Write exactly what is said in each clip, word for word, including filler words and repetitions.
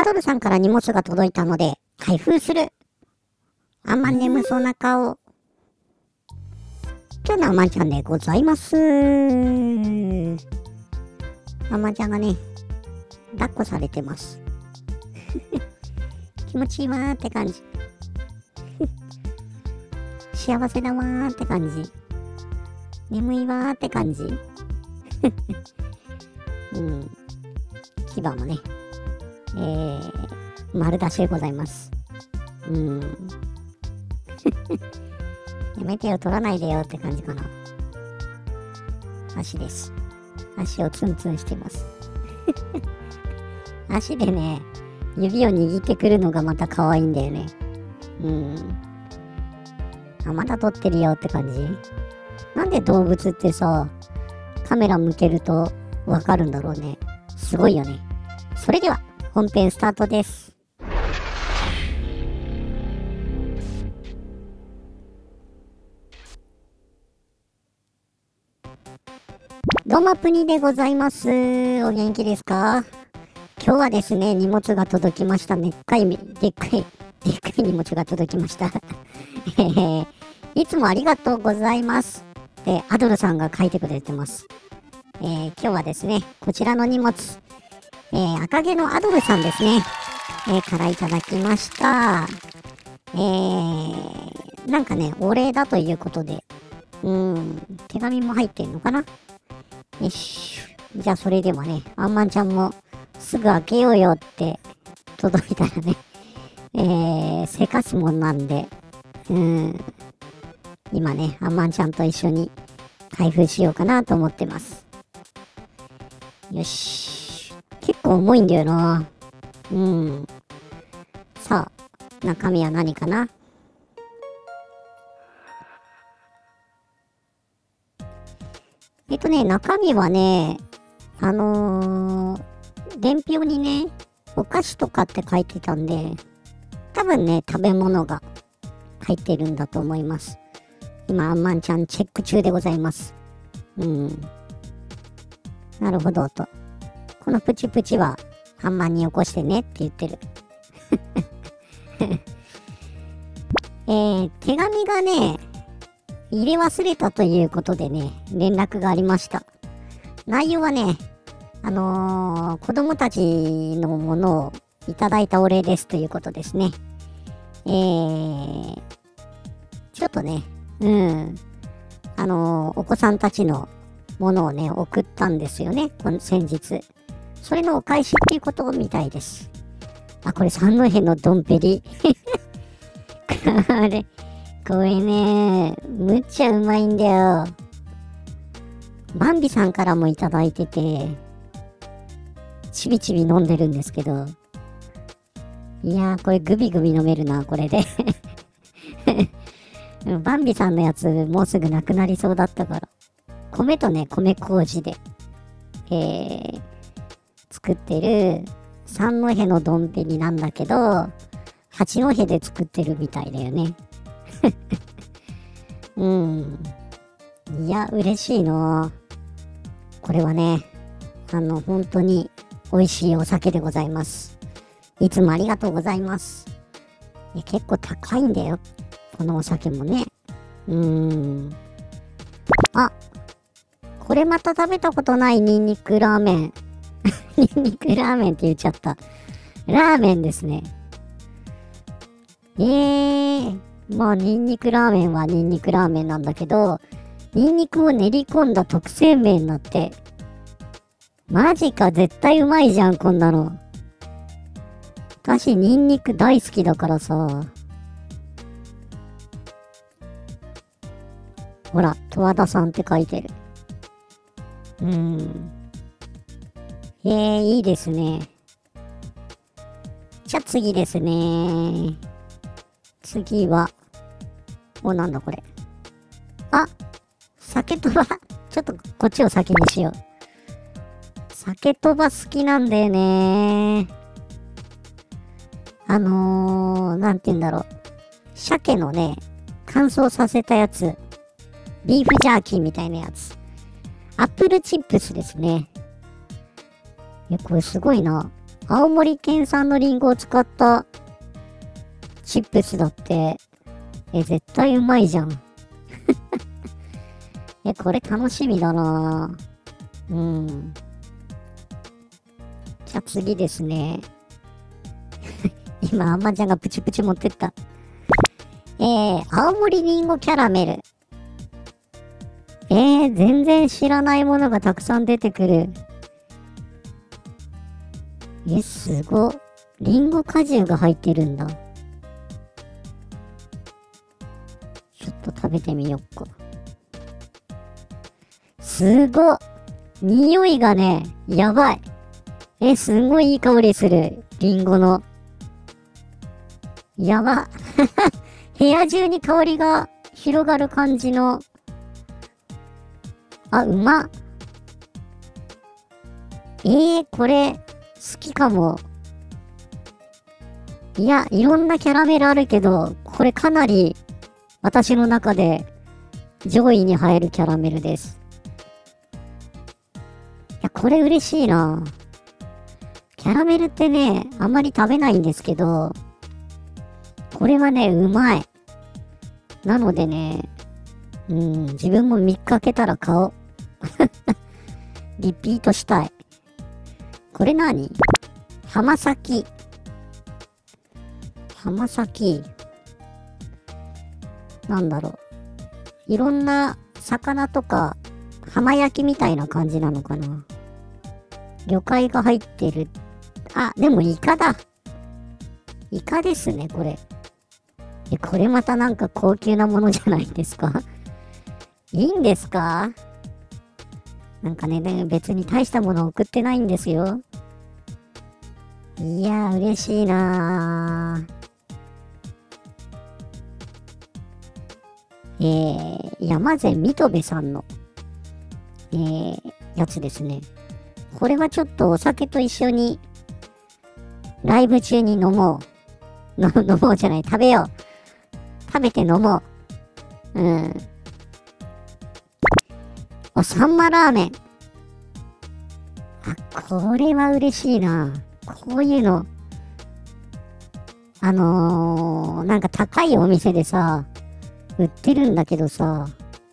ドルさんから荷物が届いたので、開封する。あんま眠そうな顔。今日のあまんちゃんでございます。あまんちゃんがね、抱っこされてます。気持ちいいわーって感じ。幸せだわーって感じ。眠いわーって感じ。うん。牙もね、えー、丸出しでございます。うん。やめてよ、取らないでよって感じかな。足です。足をツンツンしてます。足でね、指を握ってくるのがまた可愛いんだよね。うん。あ、まだ撮ってるよって感じ。なんで動物ってさ、カメラ向けるとわかるんだろうね。すごいよね。それでは、本編スタートです。どうもプニでございます。お元気ですか？今日はですね、荷物が届きました。でっかい、でっかい、でっかい荷物が届きました。いつもありがとうございます。で、アドルさんが書いてくれてます。えー、今日はですね、こちらの荷物、えー、赤毛のアドルさんですね、えー、からいただきました。えー、なんかね、お礼だということで、うーん、手紙も入ってんのかな？よし。じゃあそれではね、あんまんちゃんもすぐ開けようよって届いたらね、えー、せかすもんなんで、うーん、今ね、あんまんちゃんと一緒に開封しようかなと思ってます。よし。結構重いんだよな。うん。さあ、中身は何かな？えっとね、中身はね、あのー、伝票にね、お菓子とかって書いてたんで、多分ね、食べ物が入ってるんだと思います。今、あんまんちゃんチェック中でございます。うん。なるほど、と。このプチプチは、あんまんに起こしてねって言ってる。えー、手紙がね、入れ忘れたということでね、連絡がありました。内容はね、あのー、子供たちのものをいただいたお礼ですということですね。えー、ちょっとね、うん、あのー、お子さんたちのものをね、送ったんですよね、この先日。それのお返しっていうことみたいです。あ、これ三戸のドンペリ。これ、これね、むっちゃうまいんだよ。バンビさんからもいただいてて、ちびちび飲んでるんですけど、いやー、これグビグビ飲めるな、これで。バンビさんのやつ、もうすぐなくなりそうだったから。米とね、米麹で、えー、作ってる三戸のドンペリなんだけど、八戸で作ってるみたいだよね。うん。いや、嬉しいな。これはね、あの、本当に美味しいお酒でございます。いつもありがとうございます。いや、結構高いんだよ。このお酒もね。うーん。あ、これまた食べたことないニンニクラーメン。ニンニクラーメンって言っちゃった。ラーメンですね。えー、まあ、ニンニクラーメンはニンニクラーメンなんだけど、ニンニクを練り込んだ特製麺だって。マジか、絶対うまいじゃん、こんなの。私、ニンニク大好きだからさ。ほら、十和田さんって書いてる。うーん。えー、いいですね。じゃあ次ですね。次は、お、なんだこれ。あ、酒とば、ちょっとこっちを先にしよう。酒とば好きなんだよね。あのー、なんて言うんだろう。鮭のね、乾燥させたやつ。ビーフジャーキーみたいなやつ。アップルチップスですね。いや、これすごいな。 青森県産のリンゴを使ったチップスだって、え、絶対うまいじゃん。え、これ楽しみだなぁ。うん。じゃあ次ですね。今、あんまちゃんがプチプチ持ってった。えー、青森リンゴキャラメル。えー、全然知らないものがたくさん出てくる。え、すご。リンゴ果汁が入ってるんだ。ちょっと食べてみよっか。すご。匂いがね、やばい。え、すんごいいい香りする。リンゴの。やば。部屋中に香りが広がる感じの。あ、うまっ。えー、これ、好きかも。いや、いろんなキャラメルあるけど、これかなり私の中で上位に入るキャラメルです。いや、これ嬉しいな。キャラメルってね、あんまり食べないんですけど、これはね、うまい。なのでね、うん、自分も見かけたら買おう。リピートしたい。これ何？浜崎。浜崎。なんだろう。いろんな魚とか、浜焼きみたいな感じなのかな。魚介が入ってる。あ、でもイカだ。イカですね、これ。え、これまたなんか高級なものじゃないですか？いいんですか？なんかね、ね、別に大したもの送ってないんですよ。いやー、嬉しいなー。えー、山瀬水戸部さんの、えー、やつですね。これはちょっとお酒と一緒に、ライブ中に飲もう。の飲もうじゃない、食べよう。食べて飲もう。うん。お、サンマラーメン。あ、これは嬉しいな。こういうの。あのー、なんか高いお店でさ、売ってるんだけどさ、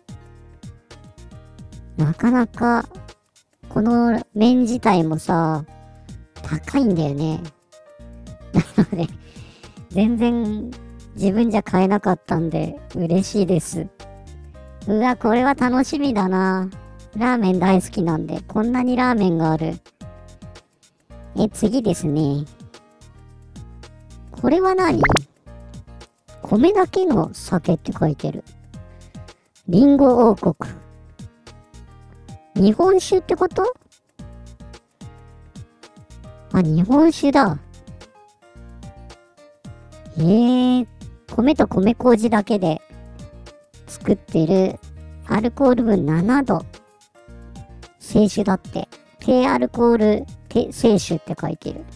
なかなか、この麺自体もさ、高いんだよね。なので、全然自分じゃ買えなかったんで、嬉しいです。うわ、これは楽しみだな。ラーメン大好きなんで、こんなにラーメンがある。え、次ですね。これは何？米だけの酒って書いてる。リンゴ王国。日本酒ってこと？あ、日本酒だ。えー、米と米麹だけで作ってるアルコール分ななど。清酒だって。低アルコール清酒って書いてる。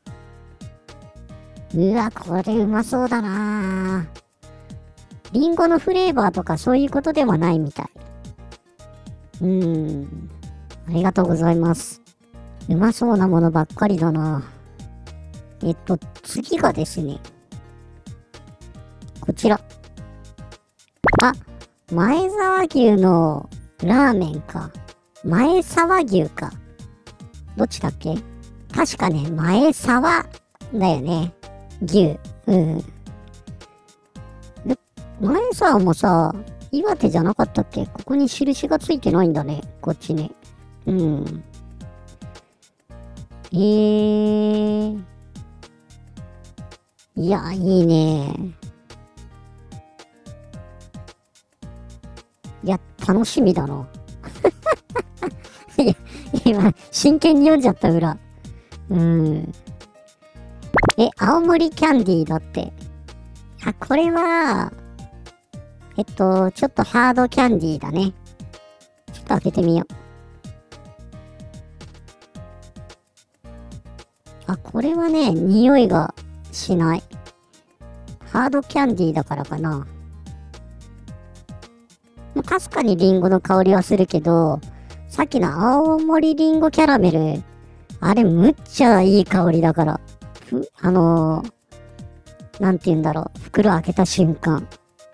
うわ、これうまそうだなぁ。リンゴのフレーバーとかそういうことではないみたい。うーん。ありがとうございます。うまそうなものばっかりだな。えっと、次がですね。こちら。あ、前沢牛のラーメンか。前沢牛か。どっちだっけ？確かね、前沢だよね。牛。うん。で、前沢もさ、岩手じゃなかったっけ？ここに印がついてないんだね。こっちね。うん。えー。いや、いいね。いや、楽しみだな。いや、今、真剣に読んじゃった裏。うん。え、青森キャンディーだって。あ、これは、えっと、ちょっとハードキャンディーだね。ちょっと開けてみよう。あ、これはね、匂いがしない。ハードキャンディーだからかな。かすかにリンゴの香りはするけど、さっきの青森リンゴキャラメル、 あれむっちゃいい香りだから。ふあのー、なんて言うんだろう。袋開けた瞬間。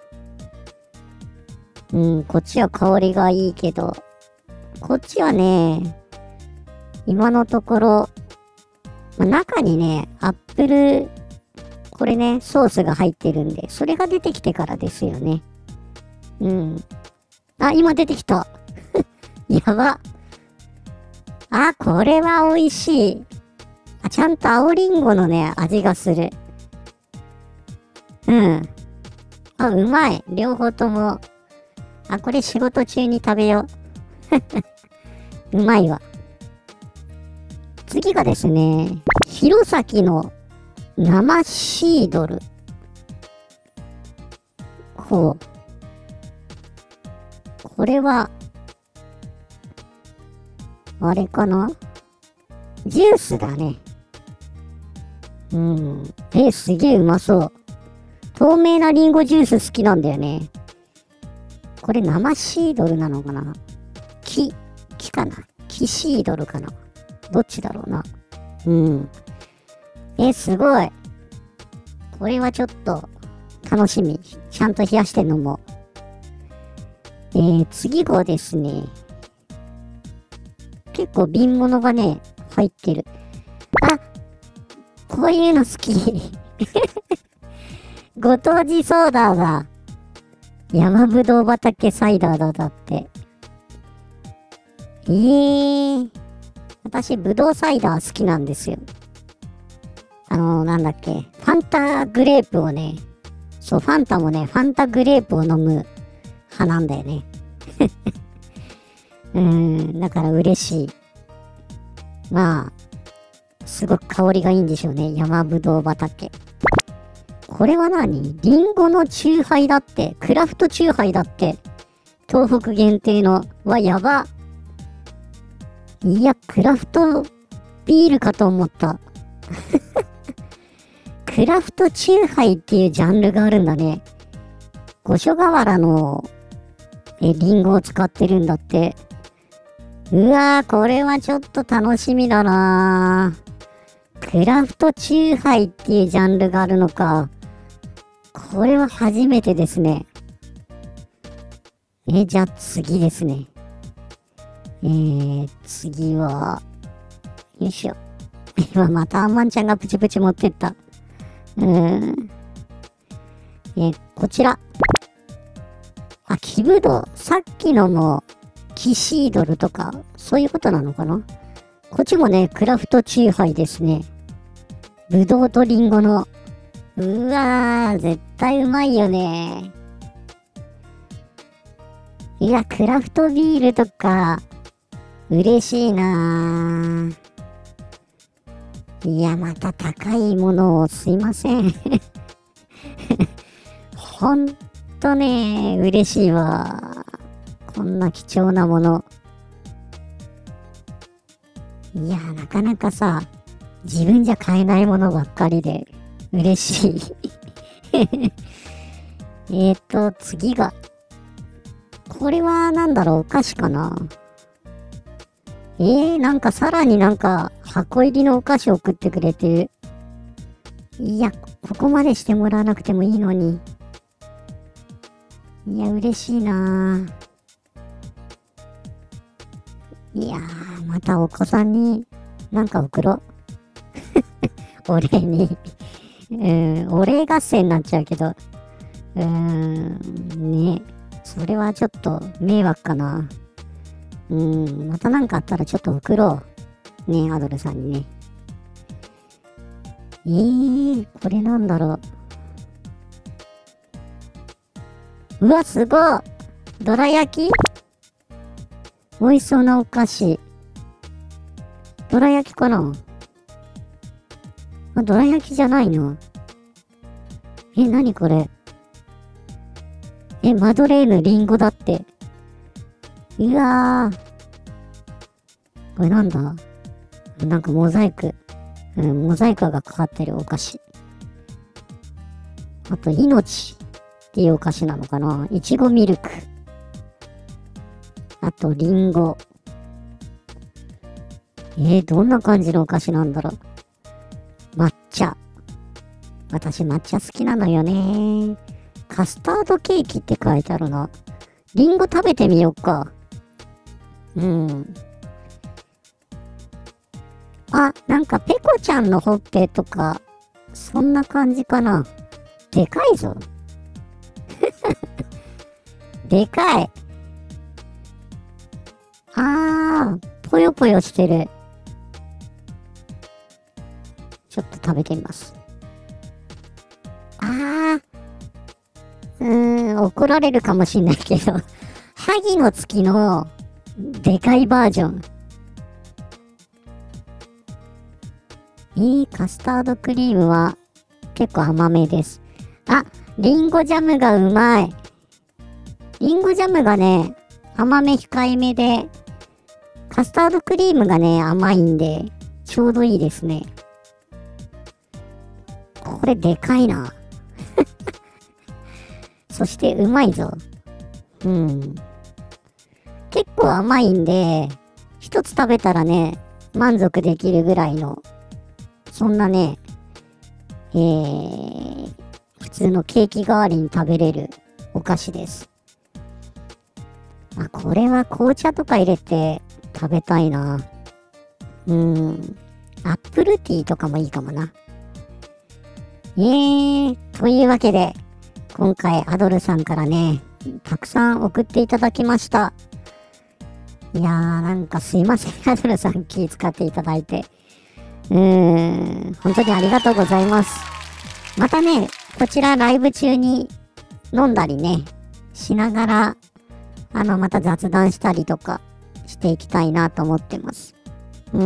うん、こっちは香りがいいけど、こっちはね、今のところ、まあ、中にね、アップル、これね、ソースが入ってるんで、それが出てきてからですよね。うん。あ、今出てきた。やば。あ、これは美味しい。あ、ちゃんと青りんごのね、味がする。うん。あ、うまい。両方とも。あ、これ仕事中に食べよう。うまいわ。次がですね、弘前の生シードル。ほう。これは、あれかな？ジュースだね。うん。え、すげえうまそう。透明なリンゴジュース好きなんだよね。これ生シードルなのかな？木、木かな？木シードルかな？どっちだろうな。うん。え、すごい。これはちょっと楽しみ。ちゃんと冷やして飲もう。えー、次がですね、結構瓶物がね、入ってる。あ、こういうの好き。ご当地ソーダだ。山ぶどう畑サイダーだだって。えー、私、ぶどうサイダー好きなんですよ。あのー、なんだっけ、ファンタグレープをね、そう、ファンタもね、ファンタグレープを飲む派なんだよね。うーん、だから嬉しい。まあ、すごく香りがいいんでしょうね。山ぶどう畑。これは何？リンゴのチューハイだって。クラフトチューハイだって。東北限定の。わ、やば。いや、クラフトビールかと思った。クラフトチューハイっていうジャンルがあるんだね。五所川原のえリンゴを使ってるんだって。うわー、これはちょっと楽しみだなー。クラフトチューハイっていうジャンルがあるのか。これは初めてですね。え、じゃあ次ですね。えー、次は、よいしょ。今またアンマンちゃんがプチプチ持ってった。うーん。えー、こちら。あ、木ぶどう。さっきのも、キシードルとか、そういうことなのかな？こっちもね、クラフトチューハイですね。ぶどうとリンゴの。うわー、絶対うまいよね。いや、クラフトビールとか、嬉しいなー。いや、また高いものをすいません。ほんとね、嬉しいわ。こんな貴重なもの。いや、なかなかさ、自分じゃ買えないものばっかりで、嬉しい。えっと、次が。これはなんだろう、お菓子かな。えー、なんかさらになんか箱入りのお菓子送ってくれてる。いや、ここまでしてもらわなくてもいいのに。いや、嬉しいなぁ。いやー、またお子さんになんか送ろう。お礼に。うん、お礼合戦になっちゃうけど。うーん、ね。それはちょっと迷惑かな。うん、またなんかあったらちょっと送ろう。ね、アドルさんにね。えー、これなんだろう。うわ、すごい！どら焼き？美味しそうなお菓子。どら焼きかな？あ、どら焼きじゃないの？え、なにこれ？え、マドレーヌリンゴだって。うわー。これなんだ？なんかモザイク。うん、モザイクがかかってるお菓子。あと、命っていうお菓子なのかな？いちごミルク。あと、リンゴ。 えー、どんな感じのお菓子なんだろう。抹茶。私抹茶好きなのよね。カスタードケーキって書いてあるな。リンゴ食べてみよっか。うん。あ、なんかペコちゃんのほっぺとか、そんな感じかな。でかいぞ。でかい。あー、ぽよぽよしてる。ちょっと食べてみます。あー、うーん、怒られるかもしんないけど、萩の月のでかいバージョン。いいカスタードクリームは結構甘めです。あ、リンゴジャムがうまい。リンゴジャムがね、甘め控えめで、カスタードクリームがね、甘いんで、ちょうどいいですね。これでかいな。そしてうまいぞ。うん。結構甘いんで、一つ食べたらね、満足できるぐらいの、そんなね、えー、普通のケーキ代わりに食べれるお菓子です。あ、これは紅茶とか入れて食べたいな。うん。アップルティーとかもいいかもな。えー、というわけで、今回アドルさんからね、たくさん送っていただきました。いやー、なんかすいません、アドルさん気遣っていただいて。うーん、本当にありがとうございます。またね、こちらライブ中に飲んだりね、しながら、あの、また雑談したりとかしていきたいなと思ってます。うん。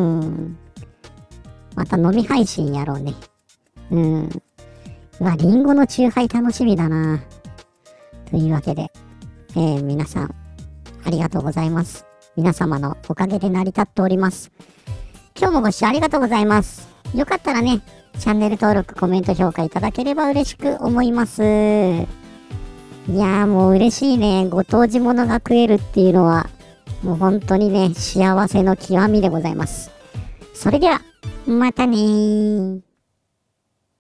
また飲み配信やろうね。うん。うわ、リンゴのチューハイ楽しみだな。というわけで、えー、皆さん、ありがとうございます。皆様のおかげで成り立っております。今日もご視聴ありがとうございます。よかったらね、チャンネル登録、コメント、評価いただければ嬉しく思います。いやーもう嬉しいね。ご当地ものが食えるっていうのは、もう本当にね、幸せの極みでございます。それでは、またねー。